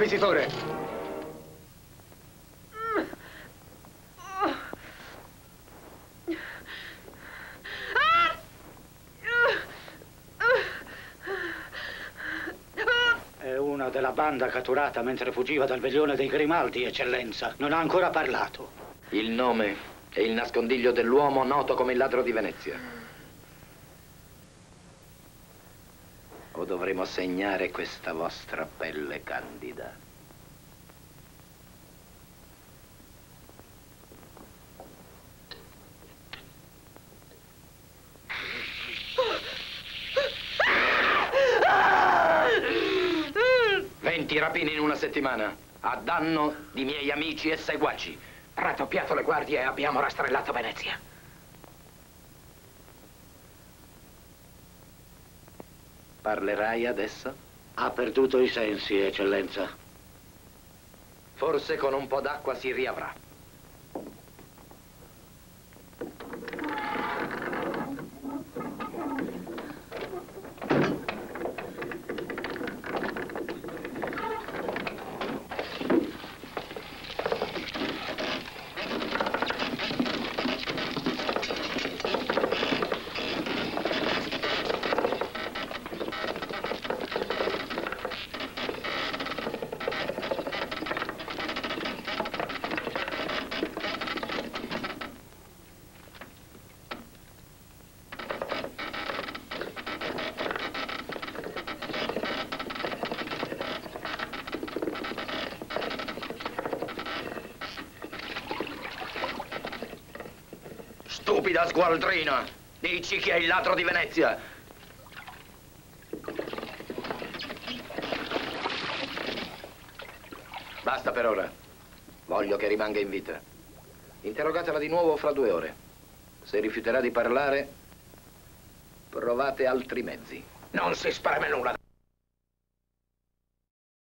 inquisitore! È una della banda catturata mentre fuggiva dal veglione dei Grimaldi, eccellenza. Non ha ancora parlato. Il nome e il nascondiglio dell'uomo noto come il ladro di Venezia. O dovremo segnare questa vostra pelle candida? Rapini in una settimana, a danno di miei amici e seguaci. Raddoppiato le guardie e abbiamo rastrellato Venezia. Parlerai adesso? Ha perduto i sensi, eccellenza. Forse con un po' d'acqua si riavrà. Stupida sgualdrina! Dici chi è il ladro di Venezia! Basta per ora. Voglio che rimanga in vita. Interrogatela di nuovo fra 2 ore. Se rifiuterà di parlare, provate altri mezzi. Non si spreme nulla